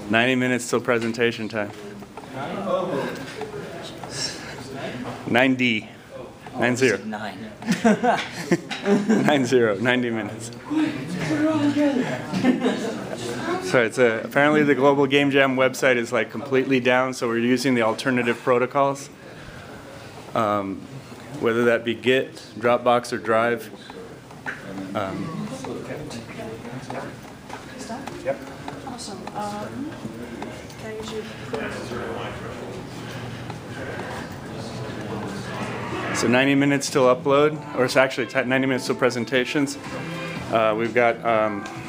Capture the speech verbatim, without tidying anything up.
ninety minutes till presentation time. ninety. Nine zero. Nine. Nine zero. Ninety minutes. So it's a, apparently the Global Game Jam website is like completely down, so we're using the alternative protocols. Um, whether that be Git, Dropbox, or Drive. Um, Yep. Awesome. Um, can you So ninety minutes till upload, or it's actually ninety minutes till presentations. Uh, we've got um,